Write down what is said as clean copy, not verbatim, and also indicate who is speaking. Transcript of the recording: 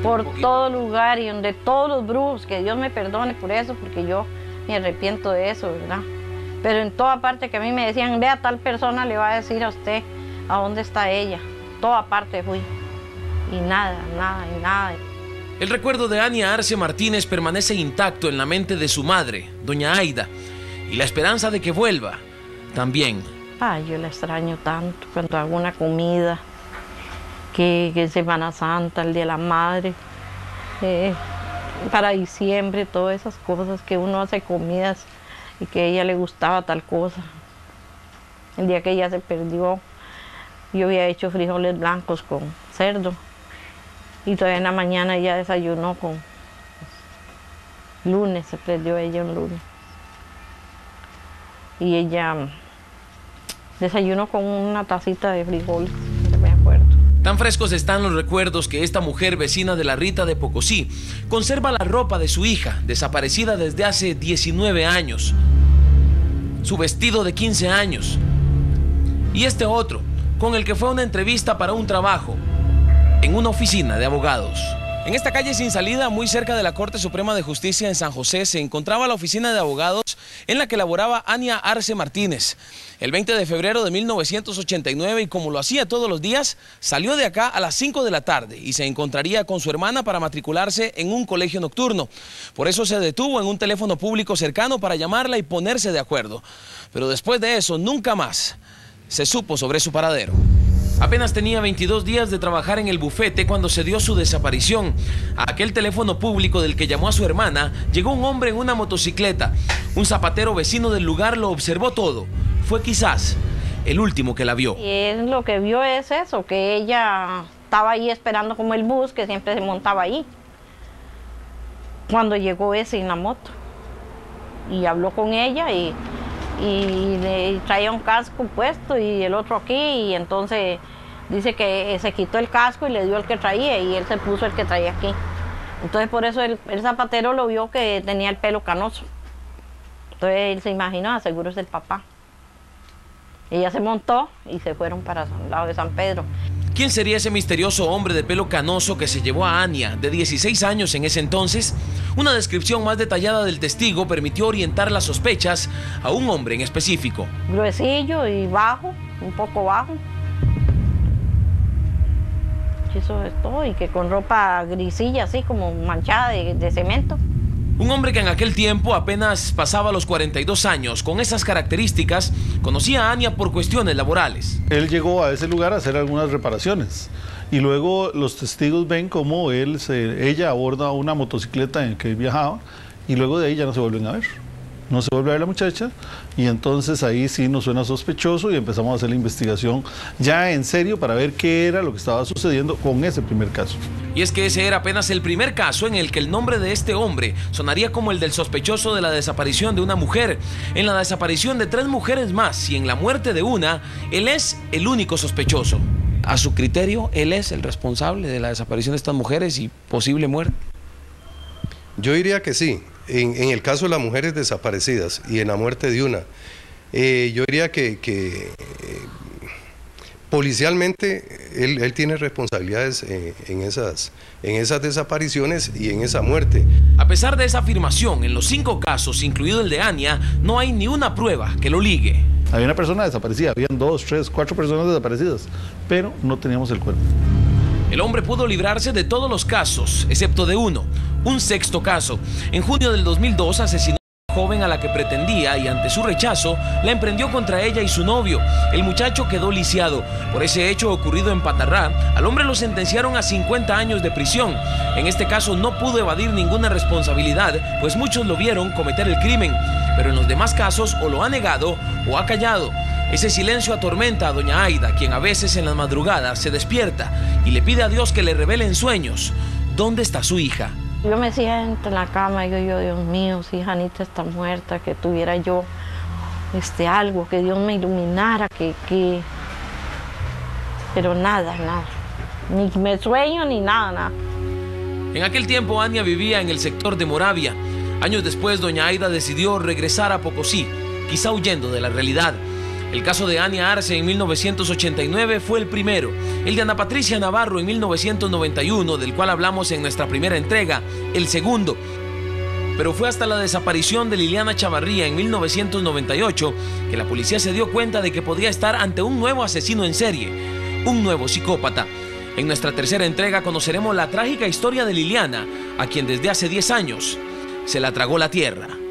Speaker 1: por todo lugar y donde todos los brujos, que Dios me perdone por eso, porque yo me arrepiento de eso, ¿verdad? Pero en toda parte que a mí me decían, vea, tal persona le va a decir a usted a dónde está ella. Toda parte fui. Y nada, nada, y nada.
Speaker 2: El recuerdo de Ania Arce Martínez permanece intacto en la mente de su madre, doña Aida, y la esperanza de que vuelva también.
Speaker 1: Ay, yo la extraño tanto cuando hago una comida, que es Semana Santa, el Día de la Madre, para diciembre, todas esas cosas que uno hace comidas y que a ella le gustaba tal cosa. El día que ella se perdió, yo había hecho frijoles blancos con cerdo y todavía en la mañana ella desayunó con lunes, se perdió ella un lunes. Y ella desayunó con una tacita de frijoles, no me acuerdo.
Speaker 2: Tan frescos están los recuerdos que esta mujer vecina de La Rita de Pocosí conserva la ropa de su hija, desaparecida desde hace 19 años, su vestido de 15 años y este otro, con el que fue a una entrevista para un trabajo en una oficina de abogados. En esta calle sin salida, muy cerca de la Corte Suprema de Justicia en San José, se encontraba la oficina de abogados en la que laboraba Ania Arce Martínez. El 20 de febrero de 1989, y como lo hacía todos los días, salió de acá a las 5 de la tarde y se encontraría con su hermana para matricularse en un colegio nocturno. Por eso se detuvo en un teléfono público cercano para llamarla y ponerse de acuerdo. Pero después de eso, nunca más se supo sobre su paradero. Apenas tenía 22 días de trabajar en el bufete cuando se dio su desaparición. A aquel teléfono público del que llamó a su hermana, llegó un hombre en una motocicleta. Un zapatero vecino del lugar lo observó todo. Fue quizás el último que la vio.
Speaker 1: Y él lo que vio es eso, que ella estaba ahí esperando como el bus, que siempre se montaba ahí. Cuando llegó ese en la moto. Y habló con ella y le traía un casco puesto y el otro aquí, y entonces dice que se quitó el casco y le dio el que traía y él se puso el que traía aquí. Entonces por eso el zapatero lo vio que tenía el pelo canoso. Entonces él se imaginó, seguro es el papá. Ella se montó y se fueron para el lado de San Pedro.
Speaker 2: ¿Quién sería ese misterioso hombre de pelo canoso que se llevó a Ania, de 16 años en ese entonces? Una descripción más detallada del testigo permitió orientar las sospechas a un hombre en específico.
Speaker 1: Gruesillo y bajo, un poco bajo. Y eso es todo, y que con ropa grisilla, así como manchada de cemento.
Speaker 2: Un hombre que en aquel tiempo apenas pasaba los 42 años, con esas características, conocía a Ania por cuestiones laborales.
Speaker 3: Él llegó a ese lugar a hacer algunas reparaciones y luego los testigos ven cómo ella aborda una motocicleta en que viajaba y luego de ahí ya no se vuelven a ver. No se vuelve a ver la muchacha y entonces ahí sí nos suena sospechoso y empezamos a hacer la investigación ya en serio para ver qué era lo que estaba sucediendo con ese primer caso.
Speaker 2: Y es que ese era apenas el primer caso en el que el nombre de este hombre sonaría como el del sospechoso de la desaparición de una mujer, en la desaparición de 3 mujeres más y en la muerte de una, él es el único sospechoso. A su criterio, él es el responsable de la desaparición de estas mujeres y posible muerte.
Speaker 4: Yo diría que sí. En el caso de las mujeres desaparecidas y en la muerte de una, yo diría que policialmente él tiene responsabilidades en esas desapariciones y en esa muerte.
Speaker 2: A pesar de esa afirmación, en los 5 casos, incluido el de Ania, no hay ni una prueba que lo ligue.
Speaker 3: Había una persona desaparecida, habían 2, 3, 4 personas desaparecidas, pero no teníamos el cuerpo.
Speaker 2: El hombre pudo librarse de todos los casos, excepto de uno, un 6º caso. En junio del 2002 asesinó a una joven a la que pretendía y ante su rechazo la emprendió contra ella y su novio. El muchacho quedó lisiado. Por ese hecho ocurrido en Patarrá, al hombre lo sentenciaron a 50 años de prisión. En este caso no pudo evadir ninguna responsabilidad, pues muchos lo vieron cometer el crimen. Pero en los demás casos o lo ha negado o ha callado. Ese silencio atormenta a doña Aida, quien a veces en las madrugadas se despierta y le pide a Dios que le revele en sueños dónde está su hija.
Speaker 1: Yo me siento en la cama y digo yo, Dios mío, si Janita está muerta, que tuviera yo algo, que Dios me iluminara, pero nada, ni me sueño ni nada.
Speaker 2: En aquel tiempo Ania vivía en el sector de Moravia. Años después doña Aida decidió regresar a Pocosí, quizá huyendo de la realidad. El caso de Ania Arce en 1989 fue el primero. El de Ana Patricia Navarro en 1991, del cual hablamos en nuestra primera entrega, el segundo. Pero fue hasta la desaparición de Liliana Chavarría en 1998 que la policía se dio cuenta de que podía estar ante un nuevo asesino en serie, un nuevo psicópata. En nuestra tercera entrega conoceremos la trágica historia de Liliana, a quien desde hace 10 años se la tragó la tierra.